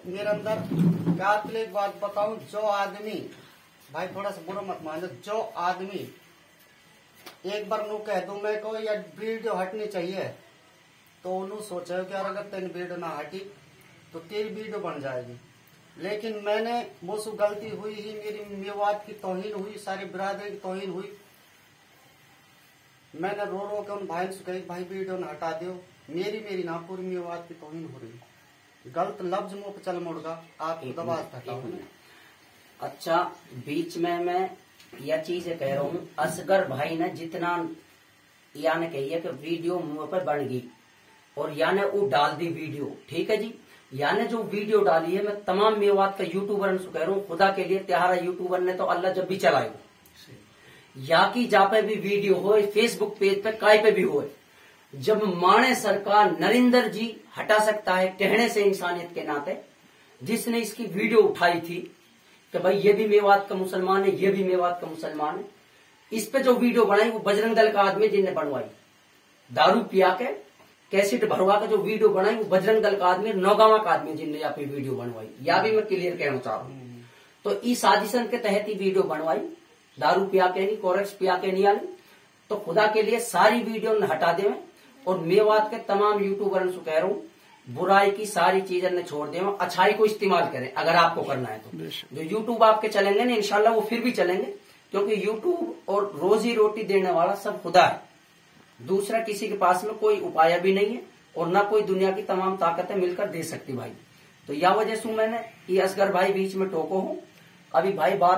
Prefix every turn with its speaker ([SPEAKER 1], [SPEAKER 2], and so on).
[SPEAKER 1] मेरे अंदर क्या एक बात बताऊं, जो आदमी भाई थोड़ा सा बुरा मत मान, जो आदमी एक बार नू कह दूं मैं को या वीडियो हटनी चाहिए तो उन्होंने सोचा कि यार अगर तेरी वीडियो ना हटी तो तेरी वीडियो बन जाएगी। लेकिन मैंने वो सु गलती हुई ही, मेरी मेवात की तौहीन हुई, सारी बिरादरी की तौहीन हुई। मैंने रो रो के उन भाई से कही भाई वीडियो ना हटा दो, मेरी ना पूरी मेवात की तौहीन हो रही। गलत लफ्ज मुंह पे चल मुड़गा आप दबा हटाओ।
[SPEAKER 2] अच्छा, बीच में मैं यह चीज कह रहा हूँ, असगर भाई ने जितना याने कहिए कि वीडियो मुंह पर बन गई और याने वो डाल दी वीडियो, ठीक है जी। याने जो वीडियो डाली है, मैं तमाम मेवात का यूट्यूबर से कह रहा हूँ, खुदा के लिए त्यारा यूट्यूबर ने तो अल्लाह जब भी चलाए या की जा पे भी वीडियो हो, फेसबुक पेज पे काय पे भी हो, जब माने सरकार नरेंद्र जी हटा सकता है कहने से इंसानियत के नाते, जिसने इसकी वीडियो उठाई थी कि भाई ये भी मेवात का मुसलमान है, ये भी मेवात का मुसलमान है, इस पे जो वीडियो बनाई वो बजरंग दल का आदमी जिनने बनवाई, दारू पिया के कैसेट भरवा के जो वीडियो बनाई वो बजरंग दल का आदमी, नौगावा का आदमी जिनने यहाँ पे वीडियो बनवाई, या भी मैं क्लियर कहना चाह रहा हूँ। तो इस साजिशन के तहत ही वीडियो बनवाई, दारू पिया के नहीं, कोरेक्स पिया के नहीं आली। तो खुदा के लिए सारी वीडियो ने हटा दे। और मेवात के तमाम यूट्यूबर से कह रहा हूँ, बुराई की सारी चीजें ने छोड़ दे, अच्छाई को इस्तेमाल करें अगर आपको करना है तो। जो यूट्यूब आपके चलेंगे ना, इंशाल्लाह वो फिर भी चलेंगे, क्योंकि यूट्यूब और रोजी रोटी देने वाला सब खुदा है, दूसरा किसी के पास में कोई उपाय भी नहीं है और ना कोई दुनिया की तमाम ताकतें मिलकर दे सकती भाई। तो यह वजह से मैंने ये असगर भाई बीच में टोको हूँ। अभी भाई बात